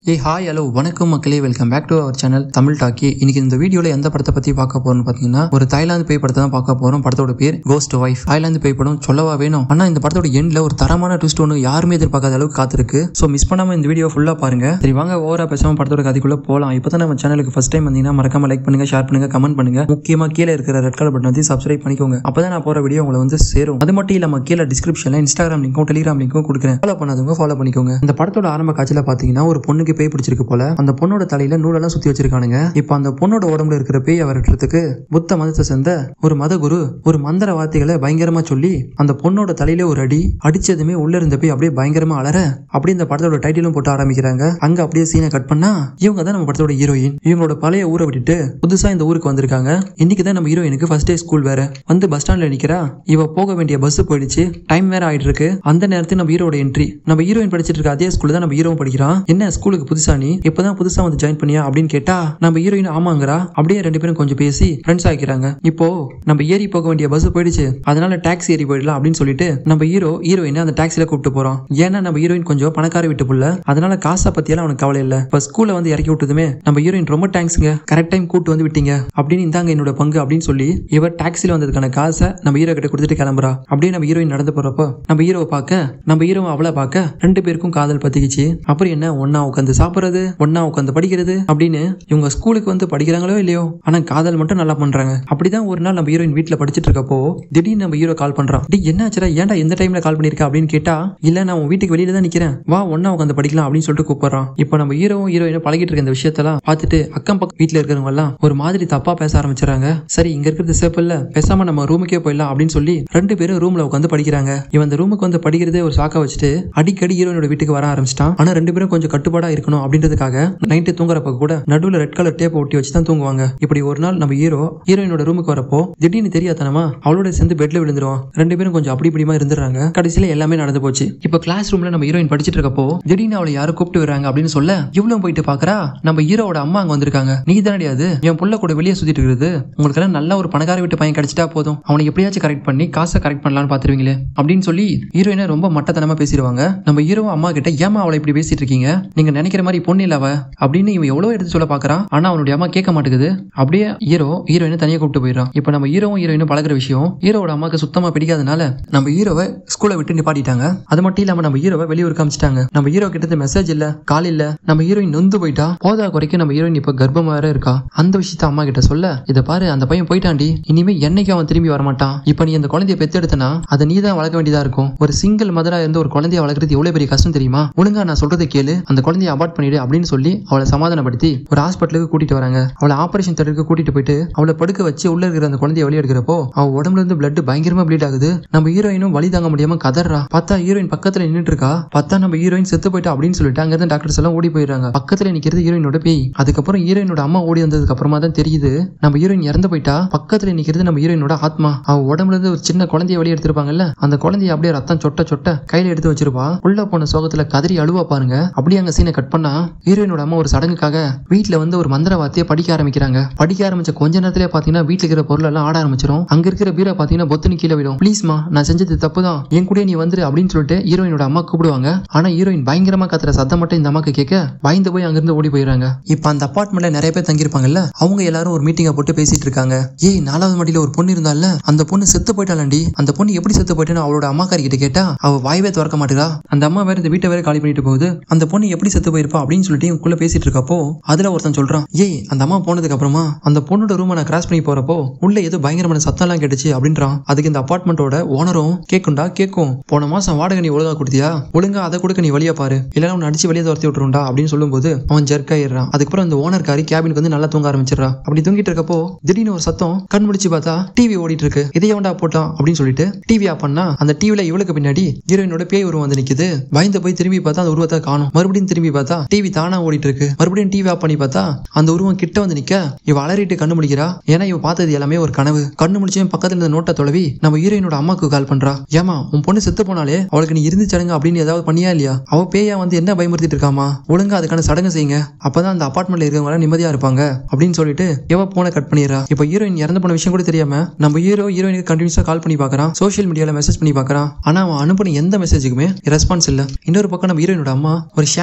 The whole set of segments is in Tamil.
ஏய் ஹாய் ஹலோ வணக்கம் மக்களே, welcome back to our channel Tamil talkie. இன்னைக்கு இந்த வீடியோல எந்த படத்தை பத்தி பார்க்க போறோம்னு பாத்தீங்கன்னா ஒரு தாய்லாந்து பேய் படத்தை தான் பார்க்க போறோம். படத்தோட பேர் கோஸ்ட் வைஃப். தாய்லாந்து பேய் படம் சொல்லவா வேணும். ஆனா இந்த படத்தோட எண்ட்ல ஒரு தரமான ட்விஸ்ட் ஒன்று யாருமே எதிர்பார்க்காத அளவுக்கு காத்திருக்கு. சோ மிஸ் பண்ணாம இந்த வீடியோ ஃபுல்லா பாருங்க. சரி வாங்க ஓவரா பேசாம படத்தோட கதைக்குள்ள போலாம். இப்பதான் நம்ம சேனலுக்கு ஃபர்ஸ்ட் டைம் வந்தீங்கன்னா மறக்காம லைக் பண்ணுங்க, ஷேர் பண்ணுங்க, கமெண்ட் பண்ணுங்க. முக்கியமா கீழே இருக்கிற ரெட் கலர் பட்டன் வந்து சப்ஸ்கிரைப் பண்ணிக்கோங்க. அப்பதான் நான் போற வீடியோ உங்களை வந்து சேரும். அது மட்டும் இல்லாம கீழே டிஸ்கிரிப்ஷன்ல இன்ஸ்டாகிராம் லிங்க்கும் டெலிகிராம் லிங்க்கும் கொடுக்குறேன். ஃபாலோ பண்ணாதவங்க ஃபாலோ பண்ணிக்கோங்க. இந்த படத்தோட ஆரம்ப காட்சியில பாத்தீங்கன்னா ஒரு பொண்ணுக்கு பேய் பிடிச்சிருக்கு போல. அந்த பொண்ணோட தலையில நூலெல்லாம் சுத்தி வச்சிருக்கானுங்க. இப்ப அந்த பொண்ணோட உடம்புல இருக்கிற பேய் விரட்டுறதுக்கு புத்த மதத்தை சேர்ந்த ஒரு மதகுரு ஒரு மந்திர வார்த்தைகளை பயங்கரமா சொல்லி அந்த பொண்ணோட தலையில ஒரு அடி அடிச்சதுமே உள்ள இருந்த பேய் அப்படியே பயங்கரமா அலற அப்படியே இந்த படத்தோட டைட்டிலும் போட்டு ஆரம்பிக்கிறாங்க. அங்க அப்படியே சீனை கட் பண்ணா இவங்க தான் நம்ம படத்தோட ஹீரோயின். இவங்களோட பழைய ஊரை விட்டுட்டு புதுசா இந்த ஊருக்கு வந்திருக்காங்க. இன்னைக்கு தான் நம்ம ஹீரோயினுக்கு ஃபர்ஸ்ட் டே ஸ்கூல் வேற. வந்து பஸ் ஸ்டாண்ட்ல நிக்கிறா. இவ போக வேண்டிய பஸ் போயிடுச்சு. டைம் வேற ஆயிட்டு இருக்கு. அந்த நேரத்தில் நம்ம ஹீரோட என்ட்ரி. நம்ம ஹீரோயின் படிச்சிட்டு இருக்க அதே ஸ்கூல்ல தான் நம்ம ஹீரோவும் படிக்கிறான். என்ன ஸ்கூலுக்கு புதுசா நீ இப்பதான் புதுசா வந்து ஜாயின் பண்ணியா அப்படின்னு கேட்டா நம்ம ஹீரோயின் ஆமாங்கறா. அப்படியே ரெண்டு பேரும் கொஞ்சம் பேசி ஃப்ரெண்ட்ஸ் ஆகிக்கிறாங்க. இப்போ நம்ம ஏறி போக வேண்டிய பஸ் போயிடுச்சு, அதனால டாக்ஸி ஏறி போயிடலாம் அப்படின்னு சொல்லிட்டு நம்ம ஹீரோயின் அந்த டாக்ஸில கூப்பிட்டு போறோம். ஏன்னா நம்ம ஹீரோயின் கொஞ்சம் பணக்கார வீட்டு புள்ள, அதனால காசை பத்தியெல்லாம் அவனுக்கு கவலை இல்ல. இப்ப ஸ்கூல்ல வந்து இறக்கி விட்டதுமே நம்ம ஹீரோயின் ரொம்ப தேங்க்ஸ்ங்க, கரெக்ட் டைம் கூட்டு வந்து விட்டீங்க அப்படின்னு இந்தாங்க என்னோட பங்கு அப்படின்னு சொல்லி இவர் டாக்ஸில வந்ததுக்கான காசை நம்ம ஹீரோ கிட்ட கொடுத்துட்டு கிளம்புறா. அப்படியே நம்ம ஹீரோயின் நடந்து போறப்போ நம்ம ஹீரோவை பார்க்க நம்ம ஹீரோ அவளை பார்க்க ரெண்டு பேருக்கும் காதல் பத்திக்கிச்சு. அப்புறம் என்ன ஒன்னா உட்காந்து சாப்பிடுறது, ஒன்னா உட்காந்து படிக்கிறது அப்படின்னு இவங்க ஸ்கூலுக்கு வந்து படிக்கிறாங்களோ இல்லையோ ஆனா காதல் மட்டும் நல்லா பண்றாங்க. அப்படிதான் ஒரு நாள் நம்ம ஹீரோயின் வீட்டுல படிச்சிட்டு இருக்கப்போ திடீர்னு நம்ம ஹீரோ கால் பண்றான். என்ன ஆச்சுடா, ஏன்டா எந்த டைம்ல கால் பண்ணிருக்க அப்படின்னு கேட்டா இல்ல நான் உன் வீட்டுக்கு வெளியில தான் நிக்கிறேன், வா ஒன்னா உட்காந்து படிக்கலாம் அப்படின்னு சொல்லிட்டு கூப்பிடுறான். இப்போ நம்ம ஹீரோவும் ஹீரோயினும் பழகிட்டு இருக்க இந்த விஷயத்தெல்லாம் பார்த்துட்டு அக்கம் பக்கம் வீட்டுல இருக்கிறவங்க எல்லாம் ஒரு மாதிரி தப்பா பேச ஆரம்பிச்சாங்க. சரி இங்க இருக்கிறது சேஃப் இல்ல, பேசாம நம்ம ரூமுக்கே போயிடலாம் அப்படின்னு சொல்லி ரெண்டு பேரும் ரூம்ல உட்காந்து படிக்கிறாங்க. இவன் அந்த ரூமுக்கு வந்து படிக்கிறதே ஒரு சாக்கா வச்சுட்டு அடிக்கடி ஹீரோயினோட வீட்டுக்கு வர ஆரம்பிச்சிட்டான். ஆனா ரெண்டு பேரும் கொஞ்சம் கட்டுப்பாடா இருக்கணும் அப்படின்றதுக்காக நைட்டு தூங்குறப்ப கூட நடுவுல ரெட் கலர் டேப் ஒட்டி வச்சு தான் தூங்குவாங்க. இப்படி ஒரு நாள் நம்ம ஹீரோயினோட ரூமுக்கு வரப்போ திடீர்னு தெரியாதனமா அவளோட சேர்ந்து பெட்ல விழுந்துருவான். ரெண்டு பேரும் கொஞ்சம் அப்படி இப்படிமா இருந்துறாங்க. கடைசியில எல்லாமே நடந்து போச்சு. இப்ப கிளாஸ் ரூம்ல நம்ம ஹீரோயின் படிச்சிட்டு இருக்கப்போ திடீர்னு அவளை யாரும் கூப்பிட்டு வராங்க அப்படின்னு சொல்ல இவ்வளவு போயிட்டு பாக்குறா நம்ம ஹீரோட அம்மா அங்க வந்திருக்காங்க. நீ தானே அது என் புள்ள கூட வெளியே சுத்திட்டு இருக்குது, உங்களுக்கு எல்லாம் நல்ல ஒரு பணக்கார வீட்டு பையன் கிடைச்சிட்டா போதும், அவனை எப்படியாச்சும் கரெக்ட் பண்ணி காசை கரெக்ட் பண்ணலாம்னு பாத்துருவீங்களே அப்படின்னு சொல்லி ஹீரோயினை ரொம்ப மட்டத்தனமா பேசிடுவாங்க. நம்ம ஹீரோ அம்மா கிட்ட ஏமா அவளை இப்படி பேசிட்டு இருக்கீங்க, நீங்க நினைக்கிற மாதிரி பொண்ணு இல்ல அவ அப்படின்னு இவன் எவ்வளவு எடுத்து சொல்ல பாக்குறான். ஆனா அவனுடைய அம்மா கேட்க மாட்டேங்குது. அப்படியே ஹீரோயினை தனியா கூப்பிட்டு போயிடறான். இப்ப நம்ம ஹீரோயினும் பழகிற விஷயம் ஹீரோட அம்மாக்கு சுத்தமா பிடிக்காதனால நம்ம ஹீரோவை ஸ்கூலை விட்டு நிப்பாட்டிட்டாங்க. அது மட்டும் இல்லாம நம்ம ஹீரோவை வெளியூர் காமிச்சிட்டாங்க. நம்ம ஹீரோ கிட்ட மெசேஜ் இல்ல, கால் இல்ல. நம்ம ஹீரோயின் நொந்து போயிட்டா. போதா குறைக்கும் நம்ம ஹீரோயின் இப்ப கர்ப்பமா வேற இருக்கா. அந்த விஷயத்த அம்மா கிட்ட சொல்ல இதை பாரு அந்த பையன் போயிட்டாண்டி, இனிமே என்னைக்கு அவன் திரும்பி வரமாட்டான். இப்ப நீ அந்த குழந்தைய பெத்தெடுத்தனா அதை நீ தான் வளர்க்க வேண்டியதா இருக்கும். ஒரு சிங்கிள் மதரா இருந்து ஒரு குழந்தைய வளர்க்கறது எவ்வளவு பெரிய கஷ்டம் தெரியுமா. ஒழுங்கா நான் சொல்றதை கேளு, அந்த குழந்தைய அபார்ட் பண்ணிடு அப்படின்னு சொல்லி அவளை சமாதானப்படுத்தி ஒரு ஹாஸ்பிட்டலுக்கு கூட்டிட்டு வராங்க. அவளை ஆபரேஷன் தியேட்டருக்கு கூட்டிட்டு போயிட்டு அவளை படுக்க வச்சு உள்ள இருக்கிற அந்த குழந்தைய வெளியே எடுக்கிறப்போ அவ உடம்புல இருந்து பிளட் பயங்கரமா ப்ளீட் ஆகுது. நம்ம ஹீரோயினும் வலி தாங்க முடியாம கதறா. பார்த்தா ஹீரோயின் பக்கத்துல நின்னுட்டு இருக்கா. பார்த்தா நம்ம ஹீரோயின் செத்து போயிட்டா அப்படின்னு சொல்லிட்டு அங்க இருந்து டாக்டர்ஸ் எல்லாம் ஓடி போயிடுறாங்க. பக்கத்துல நிக்கிறது ஹீரோயினோட பேய். அதுக்கப்புறம் ஹீரோயினோட அம்மா ஓடி வந்ததுக்கு அப்புறமா தான் தெரியுது நம்ம ஹீரோயின் இறந்து போயிட்டா. பக்கத்துல நிக்கிறது நம்ம ஹீரோயினோட ஆத்மா. அவ உடம்புல இருந்து ஒரு சின்ன குழந்தைய வெளியே எடுத்திருப்பாங்கல்ல, அந்த குழந்தைய அப்படியே ரத்தம் சொட்ட சொட்ட கையில எடுத்து வச்சிருப்பா. உள்ள போன சோகத்துல கதறி அழுவா பாருங்க. அப்படியே அங்க சீனை கட் பண்ணா ஹீரோயினோட அம்மா ஒரு சடங்குக்காக வீட்டுல வந்து ஒரு மந்திர வார்த்தையை படிக்க ஆரம்பிக்கிறாங்க. படிக்க ஆரம்பிச்ச கொஞ்ச நேரத்திலே பாத்தீங்கன்னா வீட்டுல இருக்கிற பொருள் எல்லாம் ஆட ஆரம்பிச்சிடும். அங்க இருக்கிற பீரா பாத்தீங்கன்னா பொத்துன்னு கீழே விடும். ப்ளீஸ்மா நான் செஞ்சது தப்புதான், என் கூட நீ வந்துரு அப்படின்னு சொல்லிட்டு ஹீரோயினோட அம்மா கூப்பிடுவாங்க. ஆனா ஹீரோயின் பயங்கரமா கத்துற சத்தம் மட்டும் இந்த அம்மாக்கு கேட்க பயந்து போய் அங்கிருந்து ஓடி போயிடுறாங்க. இப்ப அந்த அபார்ட்மெண்ட்ல நிறைய பேர் தங்கிருப்பாங்கல்ல, அவங்க எல்லாரும் ஒரு மீட்டிங்கை போட்டு பேசிட்டு இருக்காங்க. ஏய் 4வது மாடியில ஒரு பொண்ணு இருந்தால அந்த பொண்ணு செத்து போயிட்டாலாண்டி, அந்த பொண்ணு எப்படி செத்து போயிட்டான்னு அவளோட அம்மாக்காரி கிட்ட கேட்டா அவ வாயவே திறக்க மாட்டேறா. அந்த அம்மா வேற இந்த வீட்டை வேற காலி பண்ணிட்டு போகுது, அந்த பொண்ணு எப்படி செத்து போயிருப்பா அப்படின்னு சொல்லிட்டு இவங்களுக்குள்ள பேசிட்டு இருக்கப்போ அதுல ஒருத்தன் சொல்றான், ஏய் அந்த அம்மா போனதுக்கு அப்புறமா அந்த பொண்ணோட ரூமை நான் கிராஸ் பண்ணி போறப்போ உள்ள ஏதோ பயங்கரமான சத்தம் எல்லாம் கேட்டுச்சு அப்படின்றான். அதுக்கு இந்த அபார்ட்மெண்டோட ஓனரும் கேட்கும்டா கேட்கும், போன மாசம் வாடகை நீ ஒழுங்கா கொடுத்தியா, ஒழுங்கா அதை கொடுக்க நீ வழியா பாரு, இல்லைன்னா உன்னை அடிச்சு வெளியே துரத்தி விட்டுருண்டா அப்படின்னு சொல்லும்போது அவன் ஜெர்க்காயிடுறான். அதுக்கப்புறம் அந்த ஓனர் காரி கேபினுக்கு வந்து நல்லா தூங்க ஆரம்பிச்சிடறா. அப்படி தூங்கிட்டு இருக்கப்போ திடீர்னு ஒரு சத்தம், கண் முடிச்சு பார்த்தா டிவி ஓடிட்டு இருக்கு. இதைய வேண்டா போட்டான் அப்படின்னு சொல்லிட்டு டிவி ஆஃப் பண்ணா அந்த டிவில இவளுக்கு பின்னாடி ஹீரோயினோட பேய் உருவம் வந்து நிக்குது. பயந்து போய் திரும்பி பார்த்தா அந்த உருவத்தை காணும். மறுபடியும் திரும்பி பார்த்தா டிவி தானா ஓடிட்டு இருக்கு. மறுபடியும் டிவி ஆஃப் பண்ணி பார்த்தா அந்த உருவம் கிட்ட வந்து நிக்க இவ அலறிட்டு கண்ணு முடிக்கிறா. ஏன்னா இவ பார்த்தது எல்லாமே ஒரு கனவு. கண்ணு முடிச்சு பக்கத்துல இருந்த நோட்டை தொலைவி நம்ம ஹீரோயினோட அம்மாக்கு கால் பண்றா. ஏமா உன் பொண்ணு செத்து போனாலே அவளுக்கு நீ இருந்து சடங்கு அப்படின்னு ஏதாவது பண்ணியா இல்லையா, அவ பேயா வந்து என்ன பயமுறுத்திட்டு இருக்காமா, ஒழுங்கா அதுக்கான சடங்கு செய்யுங்க, அப்பதான் அந்த அபார்ட்மெண்ட்ல இருக்கவங்க நிம்மதியா இருப்பாங்க அப்படின்னு சொல்லிட்டு இவ போனை கட் பண்ணிடுறா. இப்ப ஹீரோயின் இறந்து போன விஷயம் கூட தெரியாம நம்ம ஹீரோயினுக்கு கண்டினியூஸா கால் பண்ணி பாக்குறான், சோசியல் மீடியால மெசேஜ் பண்ணி பாக்குறான். ஆனா அவன் அனுப்பின எந்த மெசேஜுக்குமே ரெஸ்பான்ஸ் இல்ல. இன்னொரு பக்கம் நம்ம ஹீரோயினோட அம்மா ஒரு ஷாமன் லேடியை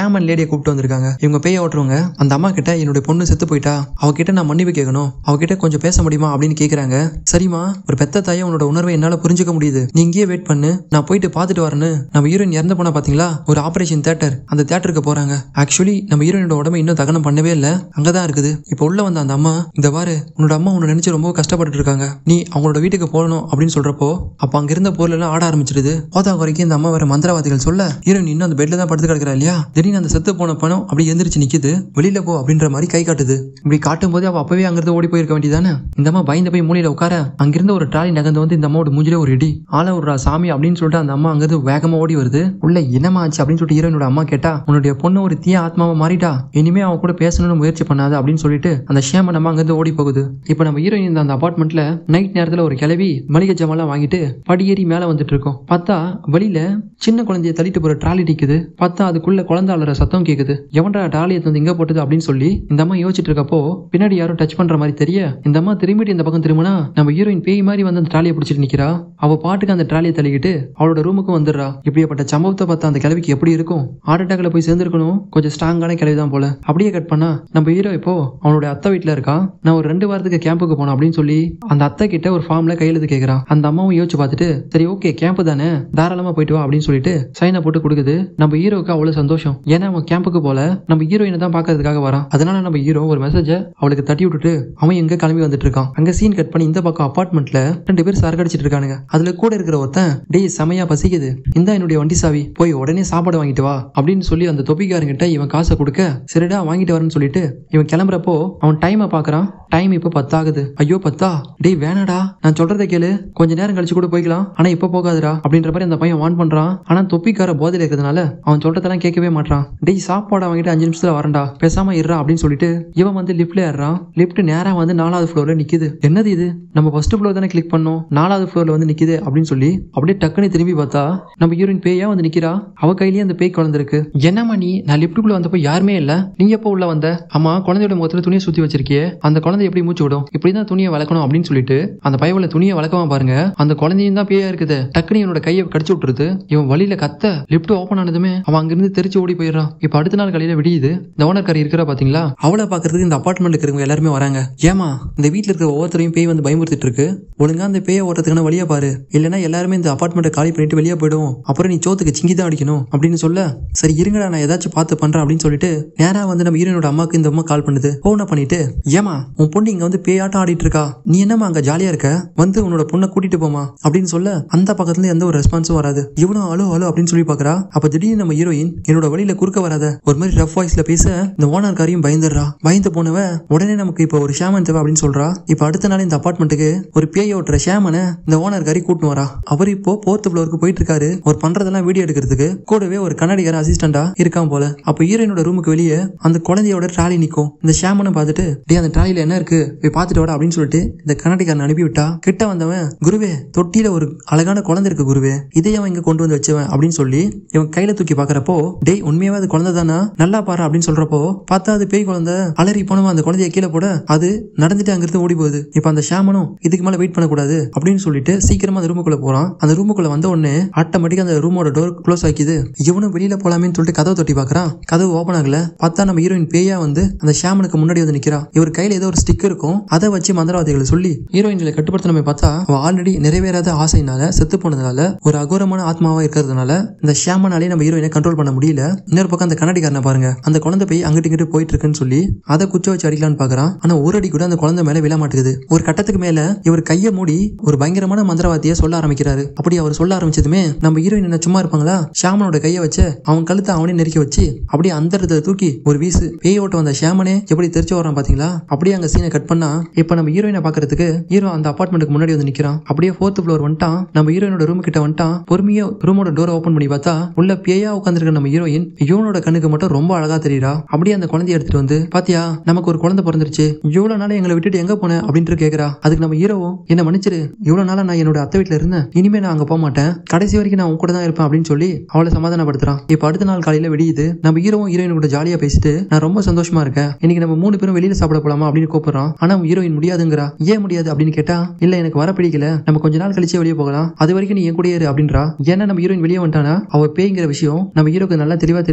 கூப்பிட்டு வந்திருக்காங்க. இவங்க பேய ஓட்டுறவங்க அந்த அம்மா கிட்ட என்னுடைய பொண்ணு செத்து போயிட்டா, அவகிட்ட நான் மன்னிப்பு கேட்கணும், அவகிட்ட கொஞ்சம் பேச முடியுமா அப்படின்னு கேக்குறாங்க. சரிமா, ஒரு பெத்த தாயை உன்னோட உணர்வை என்னால புரிஞ்சுக்க முடியுது, நீ இங்கேயே வெயிட் பண்ணு, நான் போயிட்டு பாத்துட்டு வரேன்னு நம்ம ஹீரோயின் இறந்து போனா பாத்தீங்களா ஒரு ஆபரேஷன் தியேட்டர், அந்த தியேட்டருக்கு போறாங்க. ஆக்சுவலி நம்ம ஹீரோயினோட உடம்பு இன்னும் தகனம் பண்ணவே இல்லை, அங்கதான் இருக்குது. இப்ப உள்ள வந்த அந்த அம்மா, இந்த வாரு உன்னோட அம்மா உன்னை நினைச்சு ரொம்ப கஷ்டப்பட்டு இருக்காங்க, நீ அவங்களோட வீட்டுக்கு போகணும் அப்படின்னு சொல்றப்போ அப்ப அங்க இருந்த பொருள் எல்லாம் ஆட ஆரம்பிச்சிருது. போதா குறைக்கு இந்த அம்மா வேற மந்திரவாதிகள் சொல்ல ஹீரோயின் இன்னும் அந்த பெட்ல தான் படுத்து கிடக்குறா இல்லையா, திடீர்னு அந்த செத்து போன பணம் அப்படி எந்திரிச்சு நிக்குது, வெளியில போ அப்படின்ற மாதிரி கை காட்டுது. இப்படி காட்டும் போது அவ அப்பவே அங்கிருந்து ஓடி போயிருக்க வேண்டியதானே. இந்த அம்மா பயந்து போய் மூலையில உட்கார அங்கிருந்த ஒரு ட்ராலி நகர்ந்து வந்து இந்த அம்மாவோட மூஞ்சில ஒரு இடி, ஆள விடுறா சாமி அப்படின்னு சொல்லிட்டு அந்த அம்மா அங்கிருந்து வேகமா ஓடி வருது. உள்ள என்னமா ஆச்சு அப்படின்னு சொல்லிட்டு ஹீரோயினோட அம்மா கேட்டா, உன்னுடைய பொண்ணு ஒரு தீய ஆத்மாவை மாறிட்டா, இனிமே அவன் கூட பேசணும்னு முயற்சி பண்ணாது அப்படின்னு சொல்லிட்டு அந்த ஷேம நம்ம அங்கிருந்து ஓடி போகுது. இப்ப நம்ம ஹீரோயின் அந்த அபார்ட்மெண்ட்ல நைட் நேரத்துல ஒரு கிளவி மளிகை ஜாமான் வாங்கிட்டு படியேறி மேல வந்துட்டு இருக்கோம். பார்த்தா வெளியில சின்ன குழந்தைய தள்ளிட்டு போற ட்ராலி நிக்குது. பார்த்தா அதுக்குள்ள குழந்தை அலற சத்தம் கேக்குது. எவன்டா ட்ராலியை வந்து இங்க போட்டது அப்படின்னு சொல்லி இந்த அம்மா யோசிச்சுட்டு இருக்கப்போ பின்னாடி யாரும் டச் பண்ற மாதிரி தெரிய இந்த அம்மா திரும்பிட்டு இந்த பக்கம் திரும்பினா நம்ம ஹீரோயின் பேய் மாதிரி வந்து அந்த ட்ராலியை பிடிச்சிட்டு நிக்கிறா. அவ பாட்டுக்கு அந்த ட்ராலியை தள்ளிக்கிட்டு அவளோட ரூமுக்கு வந்துடுறா. இப்படிப்பட்ட சம்பவத்தை பார்த்தா அந்த கிழவிக்கு எப்படி இருக்கும், ஹார்ட் அட்டாக்ல போய் சேர்ந்துருக்கணும், கொஞ்சம் ஸ்ட்ராங்கான கிழவி தான் போல. அப்படியே கட் பண்ணா நம்ம ஹீரோ இப்போ அவனோட அத்தை வீட்டுல இருக்கா. நான் ஒரு 2 வாரத்துக்கு கேம்புக்கு போனோம் அப்படின்னு சொல்லி அந்த அத்தை கிட்ட ஒரு ஃபார்ம்ல கையெழுத்து கேட்கறான். அந்த அம்மாவும் யோசிச்சு பார்த்துட்டு சரி ஓகே கேம்ப் தானே தாராளமா போயிட்டு வா அப்படின்னு சொல்லிட்டு சைனை போட்டு கொடுக்குது. நம்ம ஹீரோக்கு அவ்வளவு சந்தோஷம், ஏன்னா அவன் கேம்புக்கு போல நம்ம ஹீரோயினை தான் பாக்கிறதுக்காக வரான். அதனால நம்ம ஹீரோ ஒரு மெசேஜை அவளுக்கு தட்டி விட்டுட்டு அவன் எங்க கிளம்பி வந்துட்டு இருக்கான். அங்க சீன் கட் பண்ணி இந்த பக்கம் அபார்ட்மெண்ட்ல 2 பேர் சரக்கடிச்சிட்டு இருக்கானுங்க. அதுல கூட இருக்கிற ஒருத்தன், டேய் செமையா பசிக்குது, இந்த என்னுடைய வண்டி சாவி, போய் உடனே சாப்பாடு வாங்கிட்டு வா அப்படின்னு சொல்லி அந்த தொப்பிக்காரங்கிட்ட இவன் காசை கொடுக்க சரிடா வாங்கிட்டு வரேன்னு சொல்லிட்டு இவன் கிளம்புறப்போ அவன் டைமை பாக்குறான். டைம் இப்ப 10 ஆகுது. ஐயோ 10, டேய் வேணாடா நான் சொல்றதை கேளு, கொஞ்ச நேரம் கழிச்சு கூட போய்க்கலாம், ஆனா இப்ப போகாதுடா அப்படின்ற மாதிரி அந்த பையன் வான் பண்றான். ஆனா தொப்பிக்கார போதையில இருக்கிறதுனால அவன் சொல்றதெல்லாம் கேட்கவே மாட்டான். டேய் சாப்பாடு வாங்கிட்டு 5 நிமிஷத்துல வரண்டா, பேசாம இருறா அப்படின்னு சொல்லிட்டு இவன் வந்து லிப்ட்ல ஏறான். லிப்ட் நேரா வந்து 4வது ஃப்ளோர்ல நிக்குது. என்னது இது, நம்ம ஃபர்ஸ்ட் ஃப்ளோர் தானே கிளிக் பண்ணோம், 4வது ஃப்ளோர்ல வந்து நிக்குது அப்படின்னு சொல்லி அப்படியே டக்குன்னு திரும்பி பார்த்தா நம்ம ஹீரோயின் பேயா வந்து நிக்கிறா. அவ கையிலேயே அந்த பேய் குழந்தை இருக்கு. என்னமா நீ, நான் லிப்டுக்குள்ள வந்தப்போ யாருமே இல்ல, நீ எப்போ உள்ள வந்த? ஆமா குழந்தையோட முகத்துல துணியை சுத்தி வச்சிருக்கியே, அந்த குழந்தை எப்படி மூச்சு விடும், இப்படிதான் துணியை வளர்க்கணும் அப்படின்னு சொல்லிட்டு அந்த பயவுல துணியை வளர்க்கவா பாருங்க, அந்த குழந்தையும் தான் பேயா இருக்குது. டக்குனு இவனோட கையை கடிச்சு விட்டுருது. இவன் வழியில கத்த லிப்ட் ஓபன் ஆனதுமே அவன் அங்கிருந்து தெரிச்சு ஓடி போயிடுறான். இப்ப அடுத்த நாள் காலையில விடியுது. இந்த ஓனர்காரி இருக்கிறா பாத்தீங்களா, அவளை பாக்குறதுக்கு இந்த அபார்ட்மெண்ட் இருக்கிறவங்க எல்லாருமே வராங்க. ஏமா இந்த வீட்டுல இருக்கிற ஒவ்வொருத்தரையும் பேய் வந்து பயமுறுத்திட்டு இருக்கு, ஒழுங்கா அந்த பேயை ஓட்டுறதுக்கான வழியா பாரு, இல்லைன்னா எல்லாருமே இந்த அபார்ட்மெண்ட்டை காலி பண்ணிட்டு வெளியே போயிடுவோம், அப்புறம் நீ சோத்துக்கு சிங்கி தான் அடிக்கணும் அப்படின்னு சொல்ல சரி இருங்கடா நான் ஏதாச்சும் பார்த்து பண்றேன் அப்படின்னு சொல்லிட்டு நேரா வந்து நம்ம ஹீரோனோட அம்மாக்கு இந்த அம்மா கால் பண்ணுது. போன பண்ணிட்டு, ஏமா உன் பொண்ணு இங்க வந்து பேயாட்டம் ஆடிட்டு இருக்கா, நீ என்னமா அங்க ஜாலியா இருக்க, வந்து உன்னோட பொண்ணை கூட்டிட்டு போமா அப்படின்னு சொல்ல அந்த பக்கத்துல எந்த ஒரு ரெஸ்பான்ஸும் வராது. இவனும் அலோ அலோ அப்படின்னு சொல்லி பாக்குறா. அப்ப திடீர்னு நம்ம ஹீரோயின் என்னோட வழியில குறுக்க வராத ஒரு மாதிரி ரஃப் வாய்ஸ்ல பேச இந்த ஓனர்காரியும் பயந்துடுறா. பயந்து போனவ உடனே நமக்கு இப்ப ஒரு ஷேமன் தேவை அப்படின்னு சொல்றா. இப்ப அடுத்த நாள் இந்த அபார்ட்மெண்ட்டுக்கு ஒரு பேய் ஓட்டுற ஷேமனை இந்த ஓனர்காரி கூட்டின்னு வரா. அவர் இப்போ 4th ஃப்ளோருக்கு போயிட்டு இருக்காரு. ஒரு பண்றதெல்லாம் வீடியோ எடுக்கிறதுக்கு கூடவே ஒரு கண்ணாடிக்கார அசிஸ்டண்டா இருக்கான் போல. அப்ப ஹீரோயினோட ரூமுக்கு வெளியே அந்த குழந்தையோட ட்ராலி நிக்கும். இந்த ஷேமனை பார்த்துட்டு டேய் அந்த ட்ராலில என்ன இருக்கு போய் பார்த்துட்டு வாடா அப்படின்னு சொல்லிட்டு இந்த கண்ணாடிக்காரன் அனுப்பி விட்டா. கிட்ட வந்தவன், குருவே தொட்டியில ஒரு அழகான குழந்தை இருக்கு குருவே, இதை அவன் இங்க கொண்டு வந்து வச்சவன் அப்படின்னு சொல்லி இவன் கையில தூக்கி பாக்குறப்போ டேய் உண்மையாவே அது குழந்தை தானா நல்லா பாரு அப்படின்னு சொல்றப்போ பார்த்தா அது பேய் குழந்தை. அலறி போனவன் அந்த குழந்தைய கீழே போட அது நடந்துட்டு அங்கிருந்து ஓடி போகுது. இப்ப அந்த ஷாமனும் இதுக்கு மேல வெயிட் பண்ணக்கூடாது அப்படின்னு சொல்லிட்டு சீக்கிரமா அந்த ரூமுக்குள்ள போறான். அந்த ரூமுக்குள்ள வந்த உடனே ஆட்டோமேட்டிக்கா அந்த ரூமோட டோர் க்ளோஸ் ஆக்கிது. இவனும் வெளியில போலாமேன்னு சொல்லிட்டு கதவை தொட்டி பாக்குறான். கதவு ஓபன் ஆகல. பார்த்தா நம்ம ஹீரோயின் பேயா வந்து அந்த ஷாமனுக்கு முன்னாடி வந்து நிக்கிறா. இவர் கையில ஏதோ ஒரு ஸ்டிக் இருக்கும், அதை வச்சு மந்திரவாதிகளை சொல்லி ஹீரோயின்களை கட்டுப்படுத்தணுமே பார்த்தா அவ ஆல்ரெடி நிறைவேறாத ஆசைனால செத்து போனதுனால ஒரு அகோரமான ஆத்மாவா இருக்கிறதுனால இந்த ஷாமனாலே நம்ம ஹீரோயினை கண்ட்ரோல் பண்ண முடியல. இன்னொரு பக்கம் அந்த கண்ணாடிக்காரனை பாருங்க, அந்த குழந்தை போய் அங்கிட்டு இங்கிட்டு போயிட்டு இருக்குன்னு சொல்லி அதை குச்ச வச்சு அடிக்கலான்னு பாக்குறான். ஆனா ஒரு அடி கூட அந்த குழந்தை மேல விழ மாட்டேங்குது. ஒரு கட்டத்துக்கு மேல இவர் கையை மூடி ஒரு பயங்கரமான மந்திரவாதியை சொல்ல ஆரம்பிக்கிறாரு. அப்படி அவர் சொல்ல ஆரம்பிச்சதுமே நம்ம ஹீரோயின் என்ன சும்மா இருப்பாங்களா, ஷாமனோட கையை வச்சு அவன் கழுத்தை அவனே நெருக்கி வச்சு அப்படியே அந்த இடத்துல தூக்கி ஒரு வீசு. பேய் ஓட்ட வந்த ஷாமனே எப்படி தெரிச்சு வரான் பாத்தீங்களா. அப்படியே அங்க சீனை கட் பண்ணா இப்ப நம்ம ஹீரோயினை பாக்குறதுக்கு ஹீரோ அந்த அபார்ட்மெண்ட்டுக்கு முன்னாடி வந்து நிக்கிறான். அப்படியே 4th ஃப்ளோர் வந்துட்டான். நம்ம ஹீரோயினோட ரூம் கிட்ட வந்துட்டான். பொறுமையா ரூமோட டோர் ஓபன் பண்ணி பார்த்தா உள்ள பேயா உட்காந்துருக்க நம்ம ஹீரோயின் இவனோட கண்ணுக்கு மட்டும் ரொம்ப அழகா தெரியுறா. அப்படியே அந்த குழந்தைய எடுத்துட்டு வந்து பாத்தியா நமக்கு ஒரு குழந்தை பிறந்துருச்சு, இவ்வளவு நாள எங்களை விட்டுட்டு எங்க போன அப்படின்னு கேக்குறா. அதுக்கு நம்ம ஹீரோவும் என்ன மன்னிச்சிரு, இவ்வளவு நாளா நான் என்னோட அத்தை வீட்டுல இருந்தேன், இனிமே நான் அங்க போக மாட்டேன், கடைசி வரைக்கும் நான் உன் கூட தான் இருப்பேன் அப்படின்னு சொல்லி அவளை சமாதானப்படுத்துறான். இப்ப அடுத்த நாள் காலையில விடியுது. நம்ம ஹீரோவும் ஹீரோயின் கூட ஜாலியா பேசிட்டு நான் ரொம்ப சந்தோஷமா இருக்கேன், இன்னைக்கு நம்ம 3 பேரும் வெளியில சாப்பிட போலாமா அப்படின்னு கூப்பிடுறான். ஆனா ஹீரோயின் முடியாதுங்கிறா. ஏன் முடியாது அப்படின்னு கேட்டா இல்ல எனக்கு வர பிடிக்கல, நம்ம கொஞ்ச நாள் கழிச்சே வெளியே போகலாம், அது வரைக்கும் நீ என் கூட இரு அப்படின்றா. ஏன்னா நம்ம ஹீரோயின் வெளியே வந்துட்டானா அவ பேய்ங்கிற விஷயம் நம்ம ஹீரோக்கு நல்லா தெளிவா தெரிஞ்சு போயிடும் இல்லையா.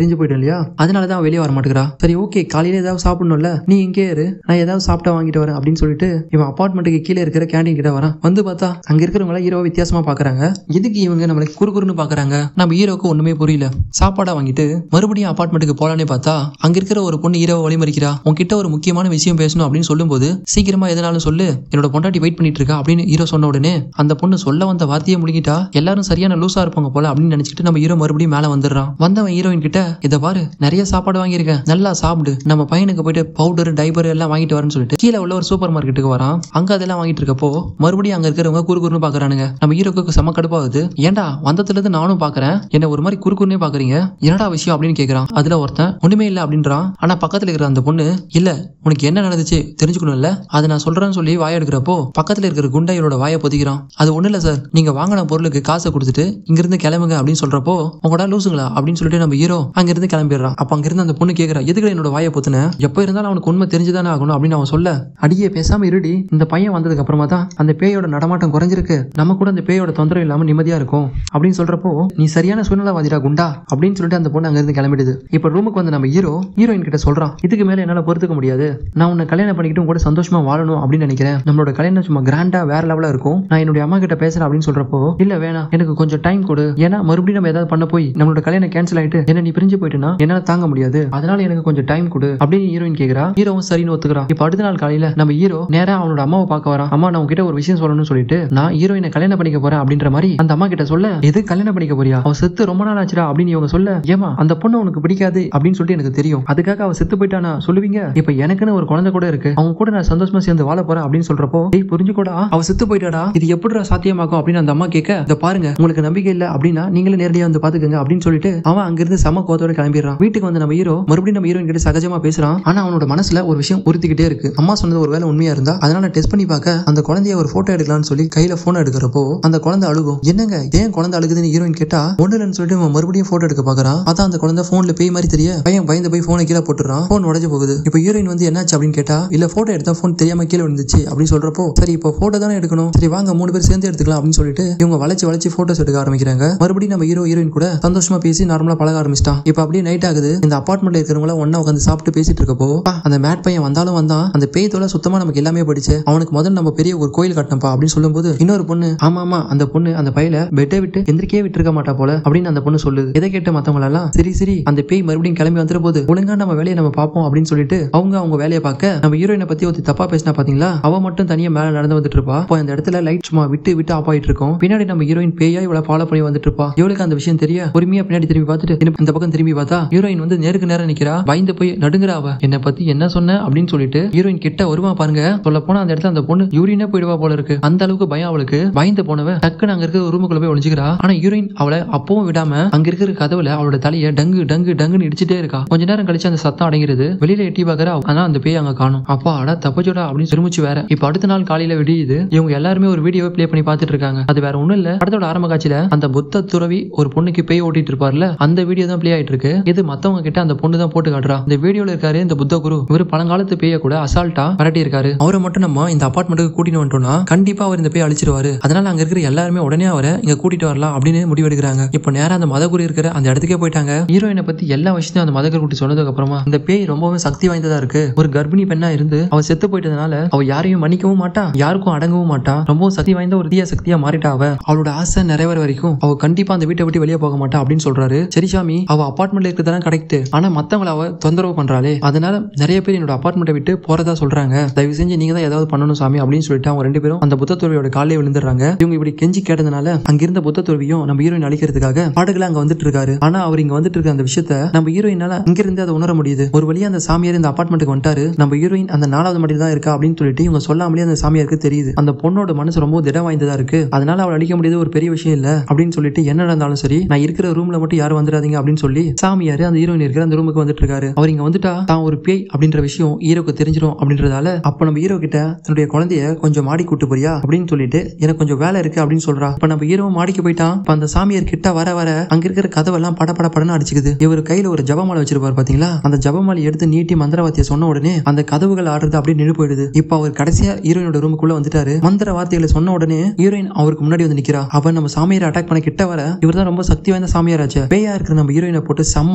இல்லையா, அதனாலதான் வெளியே வர மாட்டேங்கிறா. சரி ஓகே, காலையில ஏதாவது சாப்பிடணும்ல, நீ இங்கே இரு, நான் ஏதாவது சாப்பிட்டா வாங்கிட்டு வரேன் அப்படின்னு சொல்லிட்டு இவன் அபார்ட்மெண்ட்டுக்கு கீழே இருக்கிற கேண்டீன் கிட்ட வரான். வந்து பார்த்தா அங்க இருக்கிறவங்க ஹீரோ வித்தியாசமா பாக்குறாங்க. எதுக்கு இவங்க நம்மளை குறுகுறுன்னு பாக்குறாங்க, நம்ம ஹீரோக்கு ஒண்ணுமே புரியல. சாப்பாடா வாங்கிட்டு மறுபடியும் அபார்ட்மெண்ட்டுக்கு போலானே பார்த்தா அங்க இருக்கிற ஒரு பொண்ணு ஹீரோவை வழிமறிக்கிறா. உன்கிட்ட ஒரு முக்கியமான விஷயம் பேசணும் அப்படின்னு சொல்லும் போது சீக்கிரமா எதனாலும் சொல்லு, என்னோட பொண்டாட்டி வெயிட் பண்ணிட்டு இருக்கா அப்படின்னு ஹீரோ சொன்ன உடனே அந்த பொண்ணு சொல்ல வந்த வார்த்தையை முடிக்கிட்டா. எல்லாரும் சரியான லூசா இருப்பாங்க போல அப்படின்னு நினைச்சிட்டு நம்ம ஹீரோ மறுபடியும் மேல வந்துடுறான். வந்தவன் ஹீரோயின் கிட்ட இதை பாரு, நிறைய சாப்பாடு வாங்கியிருக்கேன், நல்லா சாப்பிடு, நம்ம பையனுக்கு போயிட்டு பவுடர் டைபர் எல்லாம் வாங்கிட்டு வரேன்னு சொல்லிட்டு கீழே உள்ள ஒரு சூப்பர் மார்க்கெட்டுக்கு வரான். அங்க அதெல்லாம் வாங்கிட்டு இருக்கப்போ மறுபடியும் அங்க இருக்கிறவங்க குறுகுறுன்னு பாக்குறானுங்க. நம்ம ஹீரோக்கு செம கடுப்பாகுது. ஏன்டா வந்ததுல இருந்து நானும் பாக்குறேன், என்ன ஒரு மாதிரி குறுகுறுன்னே பாக்குறீங்க, என்னடா விஷயம் அப்படின்னு கேக்குறான். அதுல ஒருத்தன் ஒண்ணுமே இல்ல அப்படின்றான். ஆனா பக்கத்துல இருக்கிற அந்த பொண்ணு இல்ல, உனக்கு என்ன நடந்துச்சு தெரிஞ்சுக்கணும்ல, அதை நான் சொல்றேன்னு சொல்லி வாய எடுக்கிறப்போ பக்கத்துல இருக்கிற குண்டாயோட வாயை பொதிக்கிறான். அது ஒண்ணு இல்ல சார், நீங்க வாங்கின பொருளுக்கு காசை கொடுத்துட்டு இங்கிருந்து கிளம்புங்க அப்படின்னு சொல்றப்போ உங்களோட லூசுங்களா அப்படின்னு சொல்லிட்டு நம்ம ஹீரோ அங்கிருந்து கிளம்பிடுறான். அப்ப அங்கிருந்து அந்த பொண்ணு கேட்கிறா, எதுக்கு என்னோட வாயை பொத்துன, எப்ப இருந்தாலும் அவனுக்கு உண்மை தெரிஞ்சுதானே ஆகணும் அப்படின்னு அவன் சொல்ல, அடியே பேசாம இருடி, இந்த பையன் வந்ததுக்கு அப்புறமா தான் அந்த பேயோட நடமாட்டம் குறைஞ்சிருக்கு, நம்ம கூட அந்த பேயோட தொந்தரவு இல்லாம நிம்மதியா இருக்கும் அப்படின்னு சொல்றப்போ நீ சரியான சூழ்நிலைவாதிடா குண்டா அப்படின்னு சொல்லிட்டு அந்த பொண்ணு அங்கிருந்து கிளம்பிடுது. இப்ப ரூமுக்கு வந்து நம்ம ஹீரோயின் கிட்ட சொல்றான், இதுக்கு மேல என்னால பொறுத்துக்க முடியாது, நான் உன்னை கல்யாணம் பண்ணிக்கிட்டு கூட சந்தோஷமா வாழணும் அப்படின்னு நினைக்கிறேன், நம்மளோட கல்யாணம் சும்மா கிராண்டா வேற லெவலா இருக்கும், நான் என்னுடைய அம்மா கிட்ட பேசுறேன் அப்படின்னு சொல்றப்போ இல்ல வேணாம், எனக்கு கொஞ்சம் டைம் கொடு, ஏன்னா மறுபடியும் நம்ம ஏதாவது பண்ண போய் நம்மளோட கல்யாணம் கேன்சல் ஆயிட்டு என்ன நீ பிரிஞ்சு போயிட்டுனா என்னால தாங்க முடியாது, அதனால எனக்கு கொஞ்சம் டைம் கொடு அப்படின்னு ஹீரோயின் கேக்குறா. ஹீரோவும் சரின்னு ஒத்துக்கிறான். இப்ப அடுத்த நாள் காலையில நம்ம ஹீரோ நேரா அவனோட அம்மாவை பார்க்க வரான். அம்மா நான் உங்ககிட்ட ஒரு விஷயம் சொல்லணும்னு சொல்லிட்டு நான் ஹீரோயினை கல்யாணம் பண்ணிக்க போறேன் அப்படின்ற மாதிரி அந்த அம்மா கிட்ட சொல்ல, எது கல்யாணம் பண்ணிக்க போறியா, அவ செத்து ரொம்ப நாள் ஆச்சுடா அப்படின்னு இவங்க சொல்ல, ஏமா அந்த பொண்ணு உனக்கு பிடிக்காது அப்படின்னு சொல்லிட்டு எனக்கு தெரியும், அதுக்காக அவ செத்து போயிட்டானா சொல்லுவீங்க, இப்ப எனக்குன்னு ஒரு குழந்தை கூட இருக்கு, அவங்க கூட நான் சந்தோஷமா சேர்ந்து வாழ போறேன் அப்படின்னு சொல்றப்போ புரிஞ்சுக்கூடா, அவ செத்து போயிட்டாடா, இது எப்படிடா சாத்தியமாகும் அப்படின்னு அந்த அம்மா கேட்க, இத பாருங்க உங்களுக்கு நம்பிக்கை இல்ல அப்படின்னா நீங்களே நேரடியா வந்து பாத்துக்கங்க அப்படின்னு சொல்லிட்டு அவன் அங்கிருந்து சம கோத்தோட கிளம்பிடுறான். வீட்டுக்கு வந்து நம்ம ஹீரோ மறுபடியும் நம்ம ஹீரோயின் கிட்ட சகஜமா பேசுறான். ஆனா அவனோட மனசுல ஒரு விஷயம் உறுத்திக்கிட்டே இருக்கு. அம்மா சொன்னது ஒரு வேலை உண்மையா இருந்தா அதனால டெஸ்ட் பண்ணி பார்க்க அந்த குழந்தைய ஒரு போட்டோ எடுக்கலாம்னு சொல்லி கையில போன் எடுக்கிறப்போ அந்த குழந்தை அழுகும். என்னங்க ஏன் குழந்தை அழுகுதுன்னு ஹீரோயின் கேட்டா ஒண்ணுலன்னு சொல்லிட்டு அவன் மறுபடியும் போட்டோ எடுக்க பாக்குறான். அதான் அந்த குழந்தை போன்ல பேய் மாதிரி தெரிய பையன் பயந்து போய் போனை கீழே போட்டுறான். போன் உடைஞ்சு போகுது. இப்போ ஹீரோயின் வந்து என்னாச்சு அப்படின்னு கேட்டா இல்ல போட்டோ எடுத்தா போன் தெரியாம கீழே விழுந்துச்சு அப்படின்னு சொல்றப்போ சரி இப்போ போட்டோ தானே எடுக்கணும், சரி வாங்க 3 பேர் சேர்ந்து எடுத்துக்கலாம் அப்படின்னு சொல்லிட்டு இவங்க வளைச்சு போட்டோஸ் எடுக்க ஆரம்பிக்கிறாங்க. மறுபடியும் நம்ம ஹீரோயின் கூட சந்தோஷமா பேசி நார்மலா பழக ஆரம்பிச்சிட்டான். இப்ப அப்படியே நைட் ஆகுது. இந்த அபார்ட்மெண்ட்ல இருக்கிறவங்க ஒண்ணா உட்காந்து சாப்பிட்டு பேசிட்டு இருக்கப்போ அந்த மேட் பையன் வந்தாலும் வந்தான், அந்த பேய் தோல சுத்தமா நமக்கு எல்லாமே படிச்சு அவனுக்கு முதல்ல நம்ம பெரிய ஒரு கோயில் கட்டணும்பா அப்படின்னு சொல்லும்போது இன்னொரு பொண்ணு ஆமா அந்த பொண்ணு அந்த பையில பெட்டை விட்டு எந்திரிக்கவே விட்டுருக்க மாட்டா போல அப்படின்னு அந்த பொண்ணு சொல்லுது. இதை கேட்ட மத்தவங்க எல்லாம் சரி அந்த பேய் மறுபடியும் கிளம்பி வந்துற போது ஒழுங்கா நம்ம வேலையை நம்ம பார்ப்போம் அப்படின்னு சொல்லிட்டு அவங்க வேலையை பார்க்க நம்ம ஹீரோயினை பத்தி ஒரு தப்பா பேசினா பாத்தீங்களா, அவ மட்டும் தனியா மேல நடந்து வந்துட்டு இருப்பா. இப்போ அந்த இடத்துல லைட் சும்மா விட்டு ஆஃப் ஆயிட்டு இருக்கும். பின்னாடி நம்ம ஹீரோயின் பேயா இவளை ஃபாலோ பண்ணி வந்துட்டு இருப்பா. இவளுக்கு அந்த விஷயம் தெரிய பொறுமையா பின்னாடி திரும்பி பார்த்துட்டு இந்த பக்கம் திரும்பி பார்த்தா ஹீரோயின் வந்து நேருக்கு நேரம் நிக்கிறா. பயந்து போய் நடுங்குறா. அவ என்ன பத்தி என்ன சொன்ன அப்படின்னு சொல்லிட்டு ஹீரோயின் கிட்ட வருவா பாருங்க. சொல்ல போனா அந்த இடத்துல அந்த பொண்ணு யூரினே போயிடுவா போல இருக்கு. அந்த அளவுக்கு பயம் அவளுக்கு. பயந்து போனவ டக்குன்னு அங்க இருக்கிற ரூமுக்குள்ள போய் ஒளிஞ்சுக்கிறா. ஆனா ஹீரோயின் அவளை அப்பவும் விடாம அங்க இருக்கிற கதவுல அவளோட தலையை டங்குன்னு இடிச்சுட்டே இருக்கா. கொஞ்ச நேரம் கழிச்சு அந்த சத்தம் அடங்கிறது. வெளியில எட்டி பாக்குறா. ஆனா அந்த பேய் அங்க காணும். அப்பா அட தப்பச்சோடா அப்படின்னு திரும்பிச்சு வேற. இப்ப அடுத்த நாள் காலையில விடியுது. இவங்க எல்லாருமே ஒரு வீடியோ பிளே பண்ணி பாத்துட்டு இருக்காங்க. அது வேற ஒண்ணும் இல்ல, படத்தோட ஆரம்ப காட்சியில அந்த புத்த துறவி ஒரு பொண்ணுக்கு பேய் ஓட்டிட்டு இருப்பார்ல, அந்த வீடியோ தான் பிளே ஆயிட்டு இருக்கு. இது மத்தவங்க கிட்ட அந்த பொண்ணு தான் போட்டு காட்டுறா. இந்த வீடியோல இருக்காரு இந்த புத்த குரு. இவர் பழங்காலத்து பேய கூட அசால்ட்டா பரட்டி இருக்காரு. அவரை மட்டும் நம்ம இந்த அபார்ட்மெண்ட்டுக்கு கூட்டிட்டு வந்துட்டோம்னா கண்டிப்பா அவர் இந்த பேய் அழிச்சிருவாரு. அதனால அங்க இருக்கிற எல்லாருமே உடனே அவரை இங்க கூட்டிட்டு வரலாம் அப்படின்னு முடிவெடுக்கிறாங்க. இப்போ நேரா அந்த மதகுரு இருக்கிற அந்த இடத்துக்கே போயிட்டாங்க. ஹீரோயினை பத்தி எல்லா விஷயத்தையும் அந்த மதகுரு கூட்டி சொன்னதுக்கு அப்புறமா இந்த பேய் ரொம்பவே சக்தி வாய்ந்ததா இருக்கு. ஒரு கர்ப்பிணி பெண்ணா இருந்து அவ செத்து போயிட்டதுனால அவ யாரையும் மன்னிக்கவும் மாட்டா, யாருக்கும் அடங்கவும் மாட்டா. ரொம்ப சக்தி வாய்ந்த ஒரு தீய சக்தியா மாறிட்டா. அவளோட ஆசை நிறைவேற வரைக்கும் அவ கண்டிப்பா அந்த வீட்டை விட்டு வெளியே போக மாட்டா அப்படின்னு சொல்றாரு. சரி சாமி, அவ அபார்ட்மெண்ட்ல இருக்கிறதெல்லாம் கரெக்ட். ஆனா மத்தவங்களை அவ தொந்தரவு பண்றாளே, அதனால நிறைய பேர் என்னோட அபார்ட்மெண்ட்டை விட்டு போறதா சொல்றாங்க. தயவு செஞ்சு நீங்க தான் ஏதாவது பண்ணணும் சாமி அப்படின்னு சொல்லிட்டு அவங்க 2 பேரும் அந்த புத்த துறவியோட காலையில விழுந்துடுறாங்க. இவங்க இப்படி கெஞ்சி கேட்டதுனால அங்கிருந்த புத்த துறவியும் நம்ம ஹீரோயின் அழிக்கிறதுக்காக பாடுகளை அங்க வந்துட்டு இருக்காரு. ஆனா அவர் இங்க வந்துட்டு இருக்க அந்த விஷயத்த நம்ம ஹீரோயினால இங்க இருந்து அதை உணர முடியுது. ஒரு வழியா அந்த சாமியார் இந்த அபார்ட்மெண்ட்டுக்கு வந்துட்டாரு. நம்ம ஹீரோயின் அந்த 4வது மாடியில தான் இருக்கா அப்படின்னு சொல்லிட்டு இவங்க சொல்லாமலே அந்த சாமியாருக்கு தெரியுது. அந்த பொண்ணோட மனசு ரொம்ப திடம் வாய்ந்ததா இருக்கு. அதனால அவள் அழிக்க முடியாது ஒரு பெரிய விஷயம் இல்ல அப்படின்னு சொல்லிட்டு என்ன நடந்தாலும் சரி நான் இருக்கிற ரூம்ல மட்டும் யாரும் வந்துடாதீங்க அப்படின்னு சொல்லி சாமியாரு அந்த ஹீரோயின் இருக்கிற அந்த ரூமுக்கு வந்துட்டு இருக்காரு. அவர் இங்க வந்துட்டா தான் ஒரு பேய் அப்படின்ற விஷயம் ஹீரோக்கு தெரிஞ்சிடும் அப்படின்றதால அப்ப நம்ம ஹீரோ கிட்ட தன்னுடைய குழந்தைய கொஞ்சம் மாடி கூட்டு போறியா அப்படின்னு சொல்லிட்டு எனக்கு கொஞ்சம் வேலை இருக்கு அப்படின்னு சொல்றா. இப்ப நம்ம ஹீரோ மாடிக்கு போயிட்டான். இப்ப அந்த சாமியார் கிட்ட வர அங்க இருக்கிற கதவெல்லாம் படன்னு அடிச்சுக்குது. இவர் கையில ஒரு ஜபமாலை வச்சிருப்பாரு பாத்தீங்களா, அந்த ஜபமாலை எடுத்து நீட்டி மந்திரவாத்திய சொன்ன உடனே அந்த கதவுகள் ஆடுறது அப்படியே நின்று போயிடுது. இப்ப அவர் கடைசியா ஹீரோயினோட ரூமுக்குள்ள வந்துட்டாரு. மந்திர வார்த்தைகளை சொன்ன உடனே ஹீரோயின் அவருக்கு முன்னாடி வந்து நிக்கிறா. அவன் நம்ம சாமியாரை அட்டாக் பண்ண கிட்ட வர இவர் தான் ரொம்ப சக்தி வாய்ந்த சாமியாராச்சு. பேயா இருக்கிற நம்ம ஹீரோயினை போட்டு செம்ம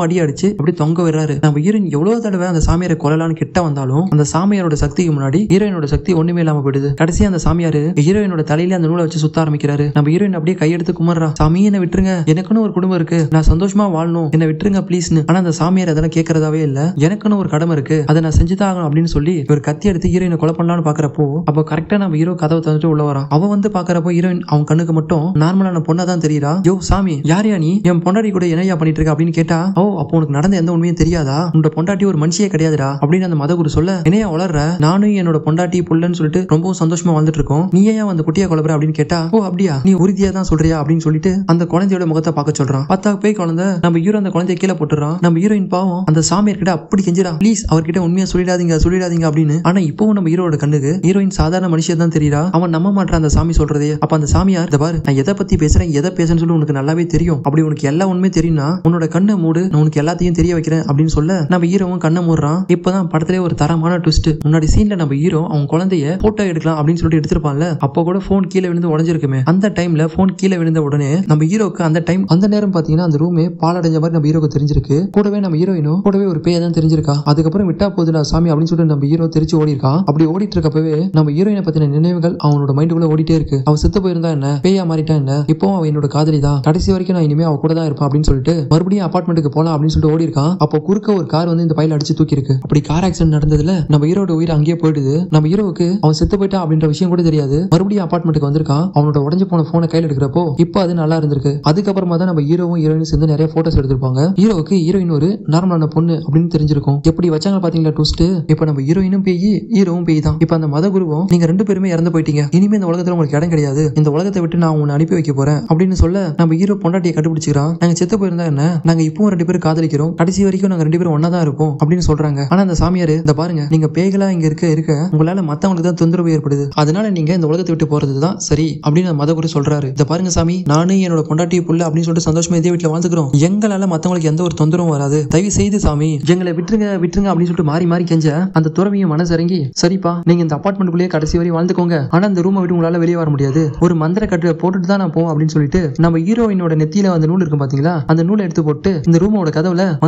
செம்ம அடி அடிச்சு அப்படி தொங்க விடுறாரு. நம்ம ஹீரோயின் எவ்வளவு தடவை அந்த சாமியாரை கொல்லலான்னு கிட்ட வந்தாலும் அந்த சாமியாரோட சக்திக்கு முன்னாடி ஹீரோயினோட சக்தி ஒண்ணுமே இல்லாம போயிடுது. கடைசி அந்த சாமியாரு ஹீரோயினோட தலையில அந்த நூலை வச்சு சுத்த ஆரம்பிக்கிறாரு. நம்ம ஹீரோயின் அப்படியே கையெடுத்து குமர்றா, சாமி என்ன விட்டுருங்க, எனக்குன்னு ஒரு குடும்பம் இருக்கு, நான் சந்தோஷமா வாழணும், என்ன விட்டுருங்க ப்ளீஸ்னு. ஆனா அந்த சாமியார் அதெல்லாம் கேட்கறதாவே இல்ல. எனக்குன்னு ஒரு கடமை இருக்கு, அதை நான் செஞ்சுதான் ஆகணும் அப்படின்னு சொல்லி ஒரு கத்தி எடுத்து ஹீரோயினை கொலை பண்ணலாம்னு பாக்குறப்போ அப்போ கரெக்டா நம்ம ஹீரோ கதவை தந்துட்டு உள்ள வரான். அவன் வந்து பாக்குறப்போ ஹீரோயின் அவன் கண்ணுக்கு மட்டும் நார்மலான பொண்ணா தான் தெரியுறா. யோ சாமி, யாரையா நீ, என் பொண்டாட்டி கூட என்னையா பண்ணிட்டு இருக்க அப்படின்னு கேட்டா, ஓ அப்போ உனக்கு நடந்த எந்த உண்மையும் தெரியாதா, உன்னோட பொண்டாட்டி ஒரு மனுஷியே கிடையாதுடா அப்படின்னு அந்த மதகுரு சொல்ல, என்னையா வளர்ற, நானும் என்னோட பொண்டாட்டி புள்ளன்னு சொல்லிட்டு ரொம்பவும் சந்தோஷமா வந்துட்டு இருக்கோம், நீ ஏன் அந்த குட்டியா கொலப்புற அப்படின்னு கேட்டா, ஓ அப்படியா, நீ உறுதியா தான் சொல்றியா அப்படின்னு சொல்லிட்டு அந்த குழந்தையோட முகத்தை பார்க்க சொல்றான். பார்த்தா போய் குழந்தை நம்ம ஹீரோ அந்த குழந்தைய கீழே போட்டுறான். நம்ம ஹீரோயின் பாவம் அந்த சாமியார் கிட்ட அப்படி கெஞ்சிரா, ப்ளீஸ் அவர்கிட்ட உண்மையா சொல்லிடாதீங்க அப்படின்னு. ஆனா இப்பவும் நம்ம ஹீரோட கண்ணுக்கு ஹீரோயின் சாதாரண மனுஷன் தான் தெரியுறா. அவன் நம்ப மாட்டான் அந்த சாமி சொல்றதே. அப்ப அந்த சாமியார், இந்த பாரு நான் எதை பத்தி பேசுறேன் எதை பேசுறேன்னு சொல்லி உனக்கு நல்லாவே தெரியும், அப்படி உனக்கு எல்லா உண்மை தெரியும்னா உன்னோட கண்ணை மூடு, நான் உனக்கு எல்லாத்தையும் தெரிய வைக்கிறேன் அப்படின்னு சொல்ல நம்ம ஹீரோவும் கண்ணை மூடுறான். இப்பதான் படத்திலே ஒரு தரமான ட்விஸ்ட். முன்னாடி சீன்ல நம்ம ஹீரோ அவன் குழந்தைய போட்டோ எடுக்கலாம் அப்படின்னு சொல்லிட்டு எடுத்திருப்பான்ல, அப்போ கூட போன் கீழே விழுந்து உடஞ்சிருக்குமே. அந்த டைம்ல போன் கீழே விழுந்த உடனே நம்ம ஹீரோக்கு அந்த நேரம் பாத்தீங்கன்னா அந்த ரூமே பாலடைஞ்ச மாதிரி நம்ம ஹீரோக்கு தெரிஞ்சிருக்கு. கூடவே நம்ம ஹீரோயினும் கூடவே ஒரு பேய தான் தெரிஞ்சிருக்கா. அதுக்கப்புறம் விட்டா போதுடா சாமி அப்படின்னு சொல்லிட்டு நம்ம ஹீரோ தெரிச்சு ஓடி இருக்கான். அப்படி ஓடிட்டு இருக்கப்பவே நம்ம ஹீரோயினை பத்தின நினைவுகள் அவனோட மைண்டுக்குள்ள ஓடிட்டே இருக்கு. அவ செத்து போயிருந்தா என்ன, பேயா மாறிட்டா என்ன, இப்போ அவ என்னோட காதலி தான், கடைசி வரைக்கும் நான் இனிமே அவ கூட தான் இருப்பேன் அப்படின்னு சொல்லிட்டு மறுபடியும் அபார்ட்மெண்ட்டுக்கு போலாம் அப்படின்னு சொல்லிட்டு ஓடி இருக்கான். அப்போ குறுக்க ஒரு கார் வந்து இந்த பையில அடிச்சு தூக்கி இருக்கு. அப்படி கார் ஆக்சிடென்ட் நடந்ததுல நம்ம ஹீரோட உயிர் அங்கேயே போயிடுது. நம்ம ஹீரோவுக்கு அவன் செத்து போயிட்டா அப்படின்ற விஷயம் கூட தெரியாது. மறுபடியும் அபார்ட்மெண்ட்டுக்கு வந்திருக்கான். அவனோட உடஞ்சு போன போனை கையில் எடுக்கிறப்போ இப்போ அது நல்லா இருந்திருக்கு. அதுக்கப்புறமா தான் நம்ம ஹீரோவும் ஹீரோயினும் சேர்ந்து நிறைய போட்டோஸ் எடுத்திருப்பாங்க. ஹீரோவுக்கு ஹீரோயின் ஒரு நார்மலான பொண்ணு அப்படின்னு தெரிஞ்சிருக்கும். எப்படி வச்சாங்க பாத்தீங்களா ட்விஸ்ட். இப்போ நம்ம ஹீரோயினும் பேய் ஹீரோவும் பேய் தான். இப்போ அந்த மத குருவும், நீங்க ரெண்டு பேருமே இறந்து போயிட்டீங்க, இனிமே இந்த உலகத்துல உங்களுக்கு இடம் கிடையாது, இந்த உலகத்தை விட்டு நான் உன்னை அனுப்பி வைக்க போறேன் அப்படின்னு சொல்ல நம்ம ஹீரோ பொண்டாட்டியை கண்டுபிடிச்சிக்கிறான். நாங்க செத்து போயிருந்தா என்ன, நாங்க இப்பவும் ரெண்டு பேரும் காதலிக்கிறோம், கடைசி வரைக்கும் நாங்க ரெண்டு பேரும் ஒன்னா தான் இருப்போம் அப்படின்னு சொல்றாங்க. ஆனா அந்த சாமியாரு, இந்த பாருங்க நீங்க பேய்களா இங்க இருக்க உங்களால மத்தவங்களுக்கு தான் தொந்தரவு ஏற்படுது, அதனால நீங்க இந்த உலகத்தை விட்டு போறதுதான் சரி அப்படின்னு மதகுரு சொல்றாரு. இந்த பாருங்க சாமி, நானும் என்னோட பொண்டாட்டி புள்ள அப்படின்னு சொல்லிட்டு சந்தோஷமா இதே வீட்டுல வாழ்ந்துக்கிறோம், எங்களால மத்தவங்களுக்கு எந்த ஒரு தொந்தரவும் வராது, தயவு செய்து சாமி எங்களை விட்டுருங்க அப்படின்னு சொல்லிட்டு மாறி மாறி கெஞ்ச அந்த துறவியும் மனசு இறங்கி, சரிப்பா நீங்க இந்த அபார்ட்மெண்ட்டுக்குள்ளேயே கடைசி வரை வாழ்ந்துக்கோங்க, ஆனா இந்த ரூமை விட்டு உங்களால வெளியே வர முடியாது, ஒரு மந்திர கட்டு போட்டுட்டு தான் நான் போவோம் அப்படின்னு சொல்லிட்டு நம்ம ஹீரோயினோட நெத்தியில அந்த நூல் இருக்கும் பாத்தீங்களா, அந்த நூலை எடுத்து போட்டு இந்த ரூமோட கதவுல